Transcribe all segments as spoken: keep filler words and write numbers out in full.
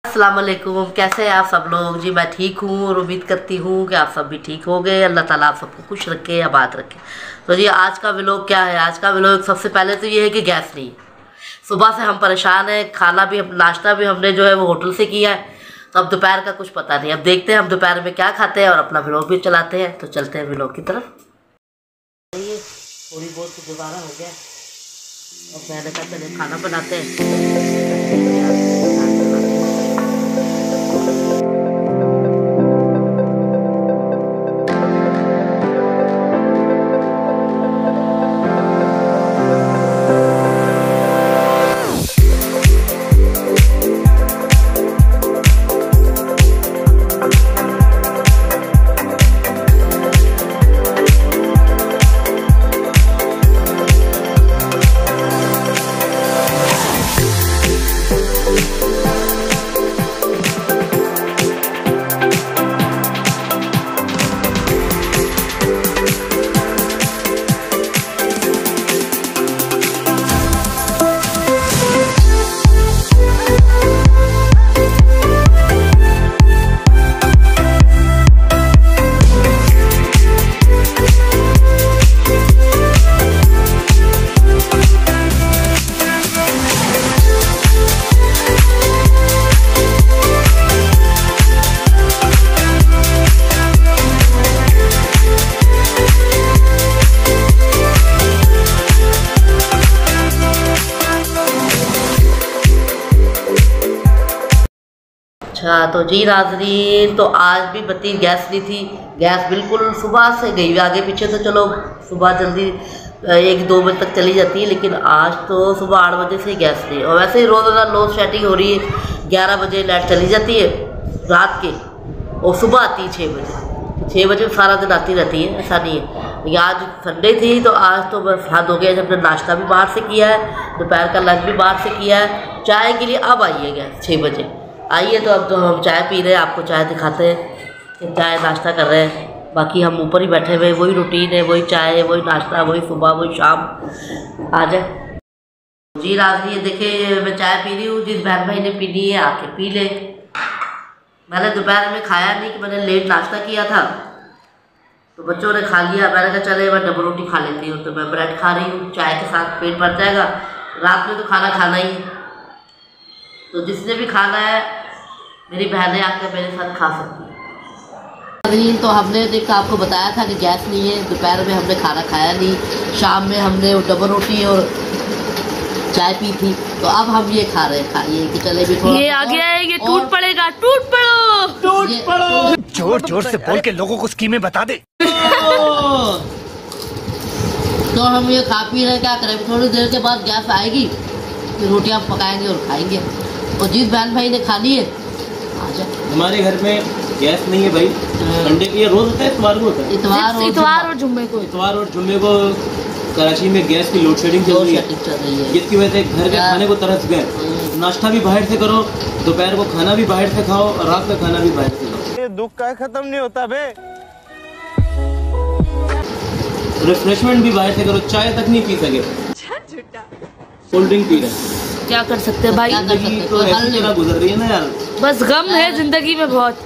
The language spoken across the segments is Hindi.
अस्सलाम वालेकुम, कैसे हैं आप सब लोग जी। मैं ठीक हूँ और उम्मीद करती हूँ कि आप सब भी ठीक हो गए। अल्लाह ताला आप सबको खुश रखे, आबाद रखे। तो जी आज का व्लॉग क्या है, आज का व्लॉग सबसे पहले तो ये है कि गैस नहीं है। सुबह से हम परेशान हैं, खाना भी नाश्ता भी हमने जो है वो होटल से किया है, तो अब दोपहर का कुछ पता नहीं। अब देखते हैं हम दोपहर में क्या खाते हैं और अपना व्लॉग भी चलाते हैं। तो चलते हैं व्लॉग की तरफ। थोड़ी बहुत तो गुजारा हो गया, अब मैंने कहा चले खाना बनाते हैं। अच्छा तो जी नाज़रीन, तो आज भी बत्ती गैस नहीं थी। गैस बिल्कुल सुबह से गई, आगे पीछे तो चलो सुबह जल्दी एक दो बजे तक चली जाती है, लेकिन आज तो सुबह आठ बजे से गैस नहीं। और वैसे ही रोज़ाना लोड शेडिंग हो रही है। ग्यारह बजे लाइट चली जाती है रात के, और सुबह आती है छः बजे। छः बजे सारा दिन आती रहती है, ऐसा नहीं है। लेकिन आज संडे थी तो आज तो बस हद हो गया। जब हमने नाश्ता भी बाहर से किया है, दोपहर का लंच भी बाहर से किया है, चाय के लिए अब आई है गैस छः बजे आइए। तो अब तो हम चाय पी रहे हैं, आपको चाय दिखाते हैं कि चाय नाश्ता कर रहे हैं। बाकी हम ऊपर ही बैठे हुए, वही रूटीन है, वही चाय, वही नाश्ता, वही सुबह, वही शाम। आ जाए जी राजी, ये देखे मैं चाय पी रही हूँ। जिस बहन भाई ने पीनी है आके पी ले। मैंने दोपहर में खाया नहीं कि मैंने लेट नाश्ता किया था, तो बच्चों ने खा लिया। मैंने कहा चले मैं डबल रोटी खा लेती हूँ, तो मैं ब्रेड खा रही हूँ चाय के साथ, पेट भर जाएगा। रात में तो खाना खाना ही है, तो जिसने भी खाना है मेरी बहनें आकर मेरे साथ खा सकती है। तो हमने देखा, आपको बताया था कि गैस नहीं है। दोपहर में हमने खाना खाया नहीं, शाम में हमने डबल रोटी और चाय पी थी, तो अब हम ये खा रहे हैं। खाइए कि चले भी थोड़ा ये आ गया है, ये टूट पड़ेगा, टूट पड़ो टूट पड़ो। जोर जोर से बोल के लोगों को स्कीमें बता दे। तो हम ये खा पी रहे, क्या करें। थोड़ी देर के बाद गैस आएगी, फिर रोटियाँ पकाएंगे और खाएंगे। और जिस बहन भाई ने खानी है हमारे घर में गैस नहीं है भाई। संडे की रोज होता है, इतवार को होता है। इतवार और इतवार और जुम्मे को इतवार और जुम्मे को कराची में गैस की लोड शेडिंग चल रही है, जिसकी वजह से घर के खाने को तरस गए। नाश्ता भी बाहर से करो, दोपहर को खाना भी बाहर से खाओ, और रात का खाना भी बाहर से खाओ। ये दुख का खत्म नहीं होता बे। रिफ्रेशमेंट भी बाहर से करो, चाय तक नहीं पी सके, कोल्ड ड्रिंक पी रहे। क्या कर सकते हैं भाई, जिंदगी तो ऐसी तरह गुजर रही है ना यार। बस गम है जिंदगी में बहुत।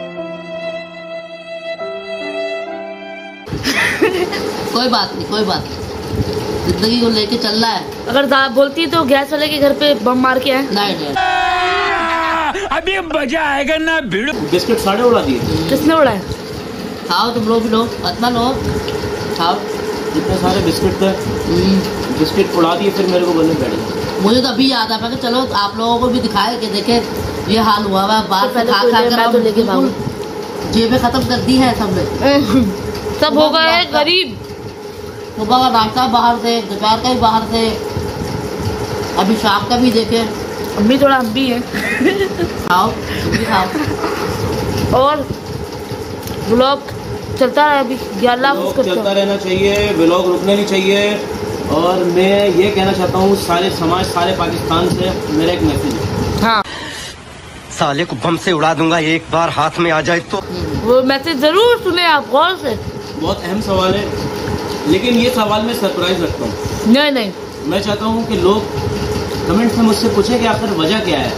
कोई बात नहीं, कोई बात नहीं, जिंदगी को लेके चल रहा है। अगर बोलती तो गैस वाले के घर पे बम मार के आए। नहीं नहीं, अभी मजा आएगा ना भिड़ो। बिस्किट साढ़े उड़ा दिए। किसने उड़ाया? खाओ तुम लोग भी, लो इतना लो, खाओ। जितने सारे बिस्किट थे बिस्किट उड़ा दिए, फिर मेरे को बोलने बैठे। मुझे तो अभी याद आ, चलो आप लोगों को भी दिखाए कि देखे ये हाल हुआ हुआ बाहर से खा खा कर तो लेके जेबें खत्म कर दी है सबने। सब हो गए हैं गरीब। सुबह का नाश्ता बाहर से, दोपहर का भी बाहर से, अभी शाम का भी देखे। अम्मी थोड़ा हम भी है। खाओ भी खाओ। और व्लॉग चलता है अभी, चलता रहना चाहिए, व्लॉग रुकना नहीं चाहिए। और मैं ये कहना चाहता हूँ सारे समाज, सारे पाकिस्तान से मेरा एक मैसेज है। हाँ, साले को बम से उड़ा दूंगा एक बार हाथ में आ जाए तो। वो मैसेज जरूर सुने आप गौर से। बहुत अहम सवाल है, लेकिन ये सवाल मैं सरप्राइज रखता हूँ। नहीं नहीं, मैं चाहता हूँ कि लोग कमेंट में मुझसे पूछें कि आखिर वजह क्या है।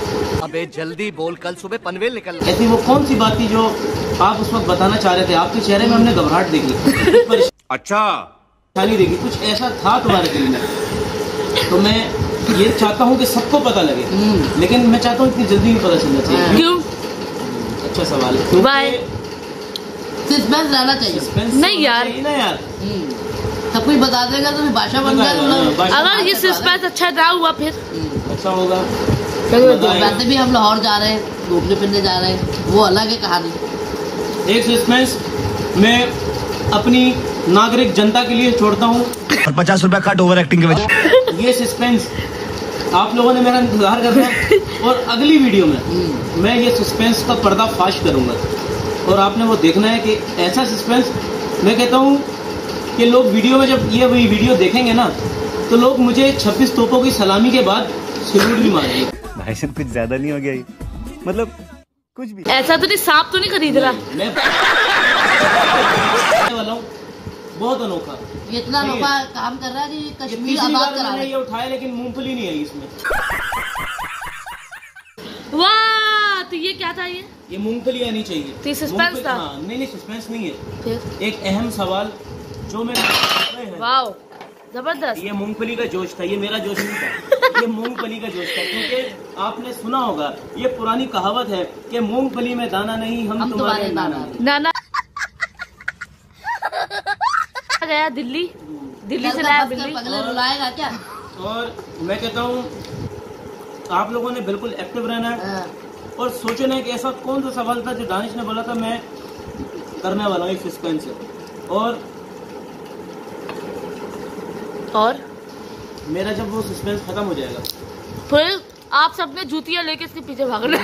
अबे जल्दी बोल, कल सुबह पनवेल निकल। ऐसी वो कौन सी बात थी जो आप उस वक्त बताना चाह रहे थे? आपके चेहरे में हमने घबराहट देखी, अच्छा परेशानी देखी, कुछ ऐसा था तुम्हारे दिल में। तो मैं ये चाहता हूँ कि सबको पता लगे, लेकिन मैं चाहता हूँ इतनी जल्दी भी पता चलना चाहिए। क्यों? अच्छा सवाल है। बाय। सस्पेंस रहना चाहिए। सस्पेंस नहीं यार, ना यार, सब कुछ बता देगा तो भाषा बन जाए। अगर ये सस्पेंस अच्छा ना हुआ फिर अच्छा होगा। वैसे भी हम लाहौर जा रहे हैं, घूमने फिरने जा रहे हैं, वो अलग है कहानी। एक सस्पेंस मैं अपनी नागरिक जनता के लिए छोड़ता हूँ। और पचास रुपया कट ओवर एक्टिंग के वजह। ये सस्पेंस आप लोगों ने मेरा इंतजार करना है, और अगली वीडियो में मैं ये सस्पेंस का पर्दाफाश करूंगा, और आपने वो देखना है कि ऐसा सस्पेंस। मैं कहता हूँ कि लोग वीडियो में जब ये वही वीडियो देखेंगे ना, तो लोग मुझे छब्बीस तोपों की सलामी के बाद सैल्यूट भी मारेंगे। भाई साहब कुछ ज्यादा नहीं हो गया ये? मतलब कुछ भी ऐसा तो नहीं, सांप तो नहीं खरीद रहा। मैं वाला हूँ बहुत अनोखा, ये इतना अनोखा काम कर रहा है कि कश्मीर तीसरी आबाद बार करा मैंने रहा ये है। उठाया, लेकिन मूंगफली नहीं आई इसमें। वाह, तो ये क्या था? ये ये मूंगफली आनी चाहिए। तो ये suspense मूंगफली- था? हाँ, नहीं नहीं सस्पेंस नहीं है। फिर एक अहम सवाल जो मैं है, वाह, जबरदस्त। ये मूंगफली का जोश था, ये मेरा जोश नहीं था। ये मूंगफली का जोश था, क्योंकि आपने सुना होगा, ये पुरानी कहावत है कि मूंगफली में दाना नहीं, हम, हम तुम्हारे तुम्हारे नाना नाना। नहीं। नाना गया दिल्ली, दिल्ली से लाया दिल्ली। पगले रुलाएगा क्या? और मैं कहता हूँ आप लोगों ने बिल्कुल एक्टिव रहना है, हाँ। और सोचना है कि ऐसा कौन सा सवाल था जो दानिश ने बोला था मैं करने वाला हूँ, एक सस्पेंस है। और और मेरा जब वो सस्पेंस खत्म हो जाएगा, फिर आप सबने जूतियां लेके इसके पीछे भागना।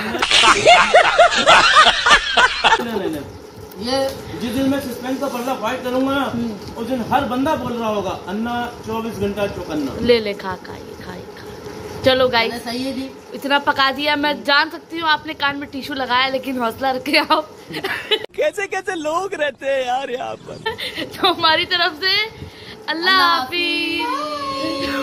नहीं नहीं नहीं, ये जिस दिन मैं सस्पेंस का पर्दा फाइट करूंगा ना, उस दिन हर बंदा बोल रहा होगा अन्ना चौबीस घंटा चौकन्ना। ले ले, खा खाइए, खाइए खा। चलो गाइस, मैंने सही है जी। इतना पका दिया। मैं जान सकती हूँ आपने कान में टिश्यू लगाया, लेकिन हौसला रखे आप। कैसे कैसे लोग रहते हैं यार यहाँ पर। तो हमारी तरफ से अल्लाह हाफिज।